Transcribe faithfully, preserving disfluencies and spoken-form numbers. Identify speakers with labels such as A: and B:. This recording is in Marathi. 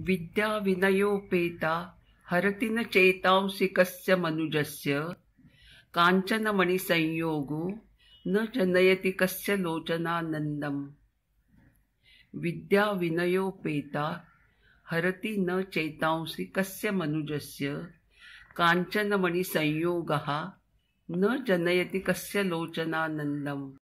A: विद्या विनयोपेता हरति न चेतांसि कस्य मनुजस्य कांचन मणिसंयोगो न जनयति कस्य लोचनानन्दम्। विद्या विनयोपेता हरति न चेतांसि कस्य मनुजस्य कांचन मणिसंयोगः न जनयति कस्य लोचनानन्दम्।